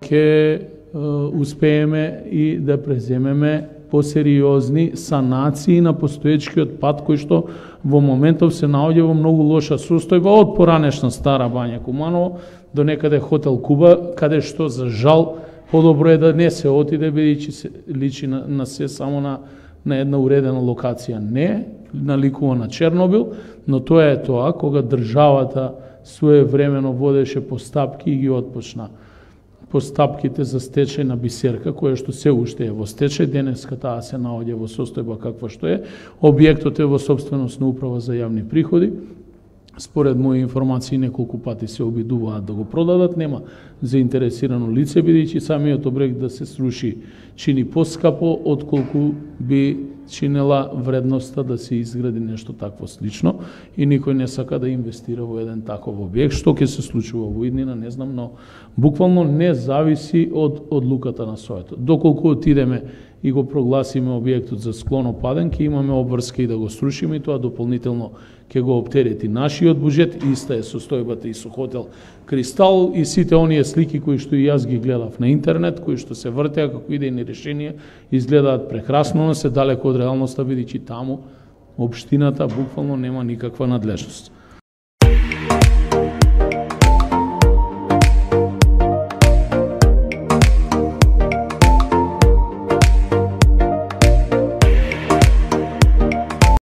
ќе успееме и да преземеме посериозни санации на постоечкиот пат кој што во моментов се наоѓа во многу лоша состојба од поранешна Стара Бања Куманово до некаде хотел Куба, каде што за жал подобро е да не се отиде, бидејќи се личи на се само на една уредена локација. Не наликува на Чернобил, но тоа е тоа кога државата своевремено водеше постапки и ги отпочна постапките за стечај на Бисерка, која што се уште е во стечај, денеска таа се наоѓа во состојба каква што е. Објектот е во собственост на Управа за јавни приходи. Според мои информации неколку пати се обидуваат да го продадат, нема заинтересирано лице, бидејќи самиот објект да се сруши чини поскапо отколку би чинела вредноста да се изгради нешто такво слично и никој не сака да инвестира во еден таков објект. Што ќе се случува во иднина, не знам, но буквално не зависи од одлуката на Советот. Доколку отидеме и го прогласиме објектот за склонопаден, ќе имаме обврска и да го срушиме и тоа дополнително ќе го оптерети нашиот буџет. Иста е состојбата и со хотел Кристал и сите оние слики кои што и јас ги гледав на интернет, кои што се вртеа како идејни решенија, изгледаат прекрасно, но се далеко од реалноста, бидејќи таму општината буквално нема никаква надлежност.